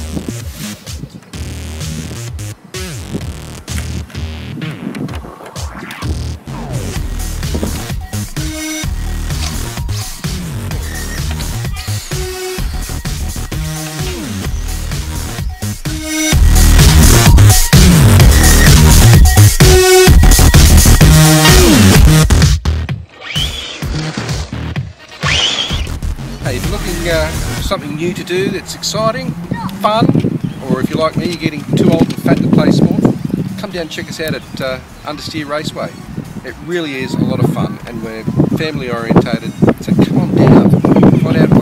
Hey, if you're looking for something new to do that's exciting, fun, or if you're like me, you're getting too old and fat to play sport, come down and check us out at Understeer Raceway. It really is a lot of fun and we're family orientated, so come on down, find out